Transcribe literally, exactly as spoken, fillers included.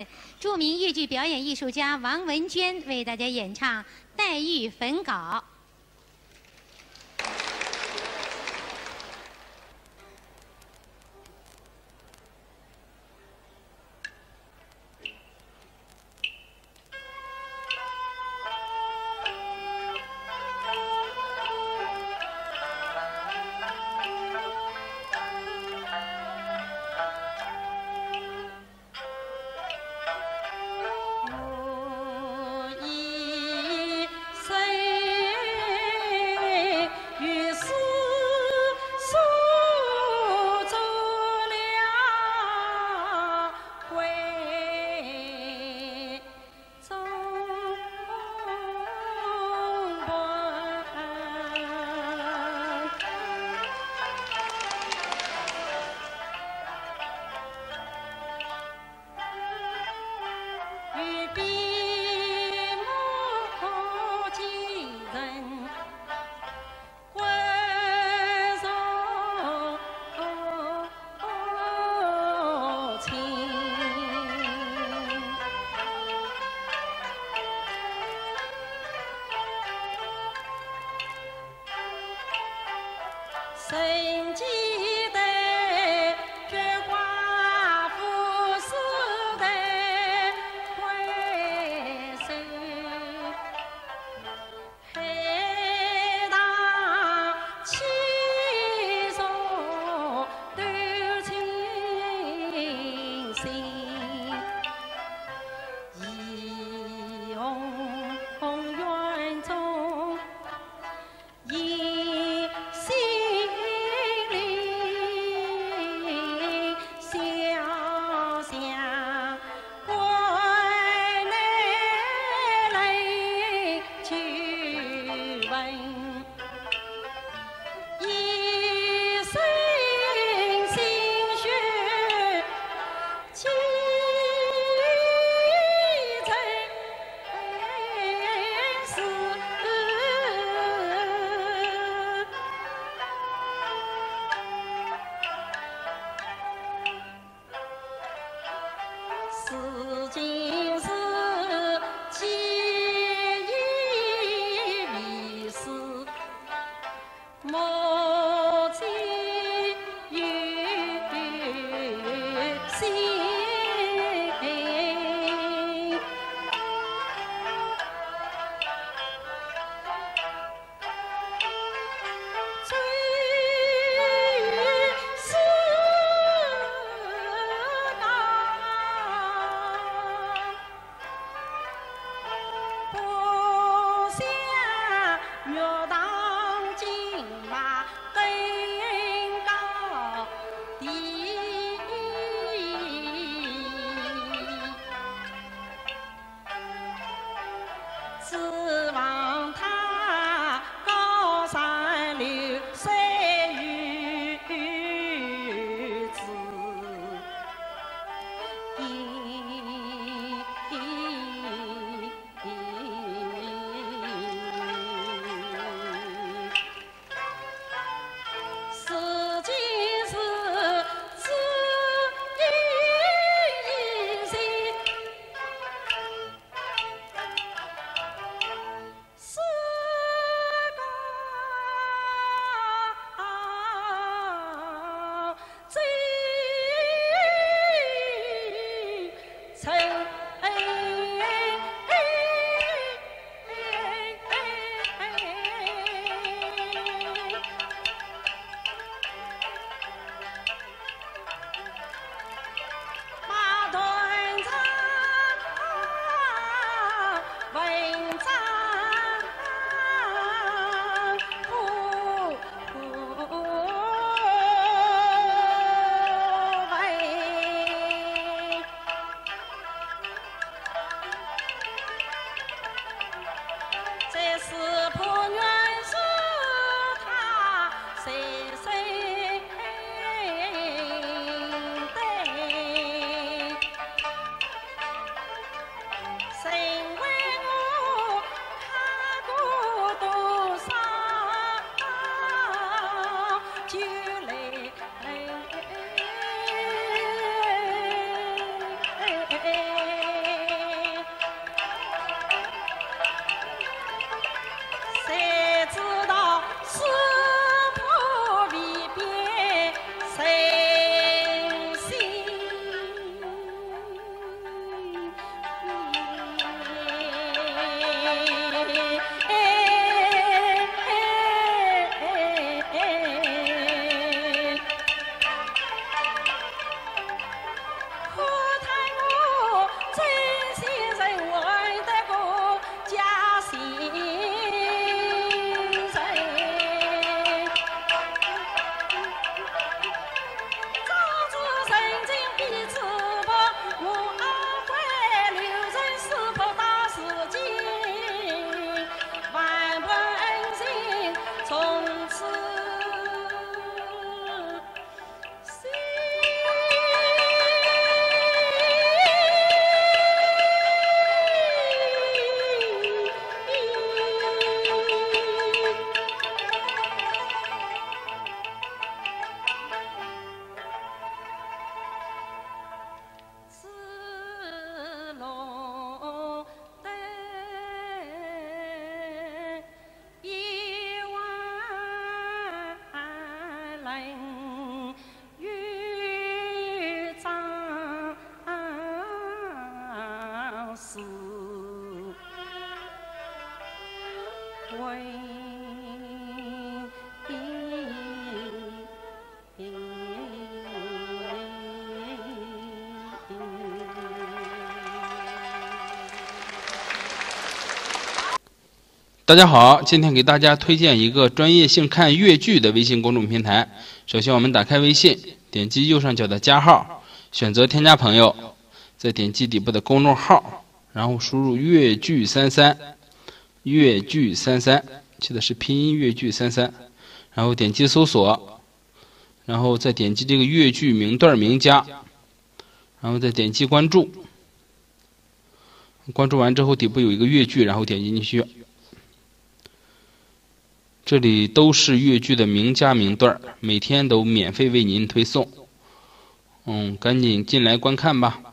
著名越剧表演艺术家王文娟为大家演唱《黛玉焚稿》。 曾记得这寡妇死得回首，黑大气数都清醒，义勇远中一心。此经是记忆迷失，莫记于心。 大家好，今天给大家推荐一个专业性看粤剧的微信公众平台。首先我们打开微信，点击右上角的加号，选择添加朋友，再点击底部的公众号，然后输入粤剧三三，粤剧三三，记得是拼音粤剧三三，然后点击搜索，然后再点击这个粤剧名段名家，然后再点击关注。关注完之后，底部有一个粤剧，然后点击进去。这里都是粤剧的名家名段，每天都免费为您推送。嗯，赶紧进来观看吧。